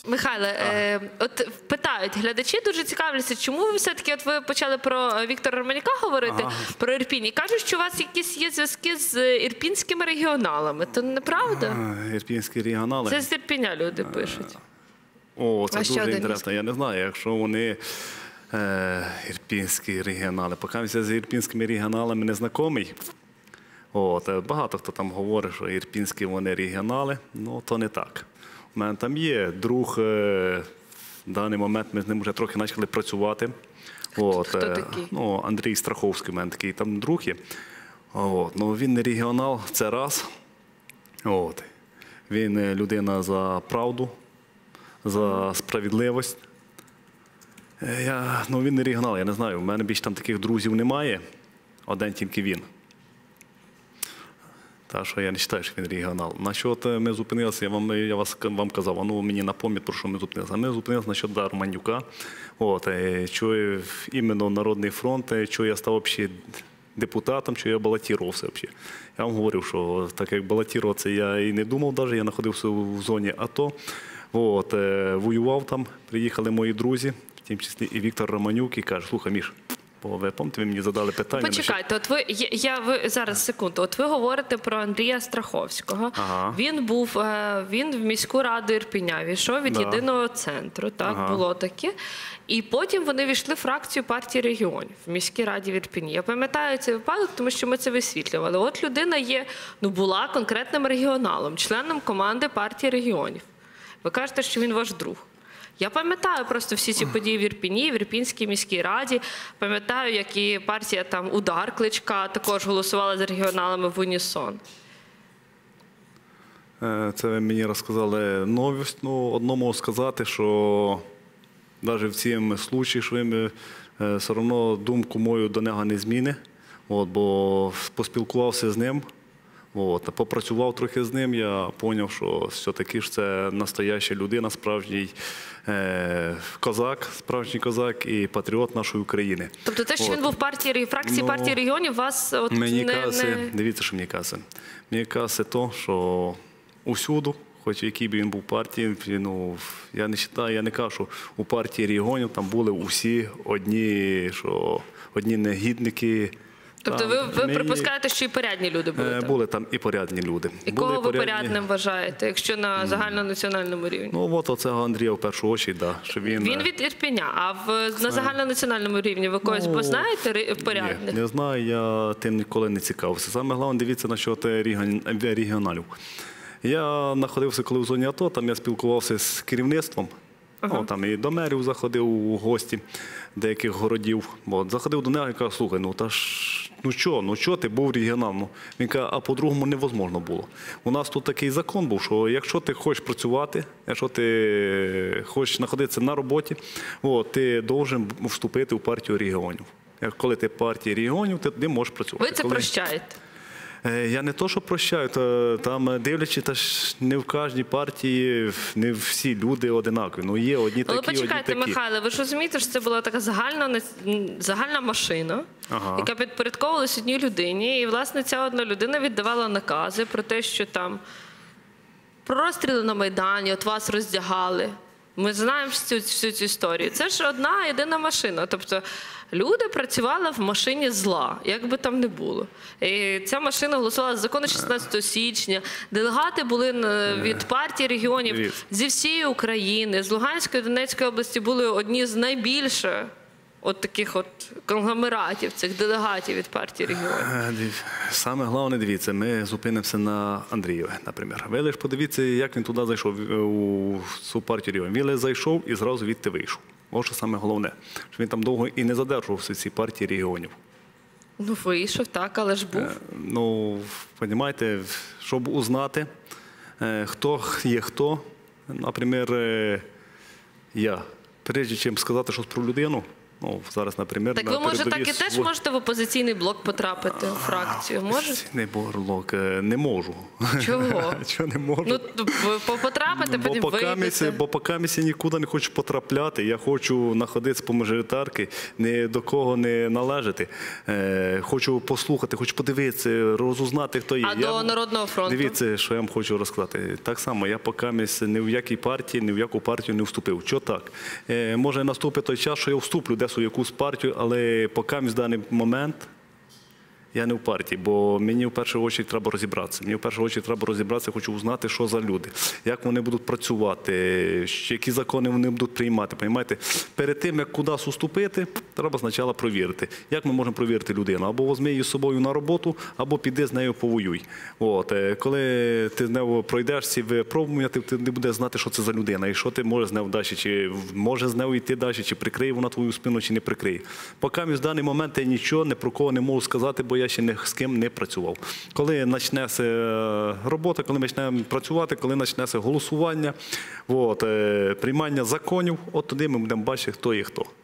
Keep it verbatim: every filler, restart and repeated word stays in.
Михайле, е, от питають, глядачі дуже цікавляться, чому ви все-таки, от ви почали про Віктора Романюка говорити, ага. про Ірпінь, і кажуть, що у вас якісь є зв'язки з ірпінськими регіоналами. То неправда? А, ірпінські регіонали? Це з Ірпіня люди пишуть. О, це а дуже інтересно. Я не знаю, якщо вони е, ірпінські регіонали. Поки я з ірпінськими регіоналами не знайомий. От, багато хто там говорить, що ірпінські вони регіонали, ну то не так. У мене там є друг, в даний момент ми з ним вже трохи почали працювати. От, хто такий? Ну, Андрій Страховський, у мене такий там друг є. От, ну, він не регіонал, це раз. От. Він людина за правду, за справедливість. Я, ну, він не регіонал, я не знаю, у мене більше там таких друзів немає, один тільки він. Так що я не вважаю, що він регіонал. Насчет ми зупинилися, я вам, я вас, вам казав, воно мені напомнить, про що ми зупинилися. Ми зупинилися насчет да, Романюка. От, що іменно Народний фронт, що я став взагалі депутатом, що я балотувався взагалі. Я вам говорив, що так як балотуватися я і не думав навіть, я знаходився в зоні АТО. От, воював там, приїхали мої друзі, в тому числі і Віктор Романюк, і каже, слухай, Міш, ви пам'ятаєте, ви мені задали питання. Почекайте, от ви, я, я, ви, зараз, секунду, от ви говорите про Андрія Страховського. Ага. Він був, він в міську раду Ірпіня війшов від да. єдиного центру, так, ага. було таке. І потім вони війшли в фракцію партії регіонів в міській раді в Ірпіні. Я пам'ятаю цей випадок, тому що ми це висвітлювали. От людина є, ну, була конкретним регіоналом, членом команди партії регіонів. Ви кажете, що він ваш друг. Я пам'ятаю просто всі ці події в Ірпіні, в Ірпінській міській раді. Пам'ятаю, як і партія там «Удар» Кличка також голосувала з регіоналами в унісон. Це ви мені розказали новість. Ну, одному сказати, що навіть в цьому випадку, що ви все одно думку мою до нього не зміни. От, бо поспілкувався з ним. От, попрацював трохи з ним, я зрозумів, що все-таки ж це настояща людина, справжній е, козак, справжній козак і патріот нашої України. Тобто те, що от. Він був в партії, фракції ну, партії регіонів, вас от мені не, каже, не... Дивіться, що мені каже. Мені каже то, що усюду, хоч який би він був партії, ну, я не вважаю, я не кажу, що у партії регіонів там були усі одні, що одні негідники. Тобто там, ви, ви ми... припускаєте, що і порядні люди були там? Були там і порядні люди. І були кого ви порядні... порядним вважаєте, якщо на загальнонаціональному рівні? Ну, от оцього Андрія в першу чергу, да, що він... Він від Ірпеня, а в, на загальнонаціональному рівні ви когось ну, познаєте порядних? Ні, не знаю, я тим ніколи не цікавився. Саме головне, дивіться насчет регіоналів. Я знаходився, коли в зоні АТО, там я спілкувався з керівництвом. Ага. О, там і до мерів заходив у гості деяких городів. От, заходив до нього і каже, слухай, ну та ж, ну що, ну що ти був регіоналом? Він каже, а по-другому невозможно було. У нас тут такий закон був, що якщо ти хочеш працювати, якщо ти хочеш знаходитися на роботі, от, ти повинен вступити в партію регіонів. Коли ти в партії регіонів, ти тоді можеш працювати. Ви це Коли... прощаєте? Я не то, що прощаю, там дивлячись, та ж не в кожній партії, не всі люди одинакові. Ну, є одні такі, Але почекайте, одні такі. Михайле, ви ж розумієте, що це була така загальна, загальна машина, ага. яка підпорядковувалась одній людині, і, власне, ця одна людина віддавала накази про те, що там про розстріли на Майдані, от вас роздягали. Ми знаємо всю, всю цю історію. Це ж одна єдина машина. Тобто люди працювали в машині зла, як би там не було. І ця машина голосувала за закони шістнадцятого січня. Делегати були від партії регіонів зі всієї України. З Луганської, Донецької області були одні з найбільших от таких от конгломератів, цих делегатів від партії регіонів. Саме головне, дивіться, ми зупинимося на Андрієві, наприклад. Ви лише подивіться, як він туди зайшов, у цю партію регіонів. Він лише зайшов і зразу відти вийшов. Ось що саме головне, що він там довго і не задержувався в цій партії регіонів. Ну, вийшов, так, але ж був. Ну, розумієте, щоб узнати, хто є хто, наприклад, я, прежде чим сказати щось про людину, Ну, зараз, наприклад, Так на ви, може, так передовій і теж сво- можете в опозиційний блок потрапити, у фракцію? Можете? Не борлок, е, не можу. Чого? Чого не можу? Ну, ви по- потрапите, Бо потім поки вийдете. бо поки я нікуди не хочу потрапляти, я хочу знаходитися по мажоритарки, ні до кого не належати. Е, хочу послухати, хочу подивитися, розузнати, хто є. А до Народного фронту? Дивіться, що я вам хочу розказати. Так само, я поки ні в якій партії, ні в яку партію не вступив. Чого так? Е, може наступить той час, що я вступлю десь у якусь партію, але поки в даний момент я не в партії, бо мені в першу чергу треба розібратися. Мені в першу чергу треба розібратися, хочу узнати, що за люди, як вони будуть працювати, які закони вони будуть приймати. Понимаєте? Перед тим, як кудись уступити, треба спочатку провірити. Як ми можемо провірити людину? Або візьми її з собою на роботу, або піди з нею повоюй. От. Коли ти з нею пройдеш ці випробування, ти не будеш знати, що це за людина, і що ти можеш з нею далі, чи може з нею йти далі, чи прикриє вона твою спину, чи не прикриє. Поки в даний момент я нічого не про кого не можу сказати, бо я ще ні з ким не працював. Коли почнеться робота, коли ми почнемо працювати, коли почнеться голосування, от, приймання законів, от тоді ми будемо бачити, хто є хто.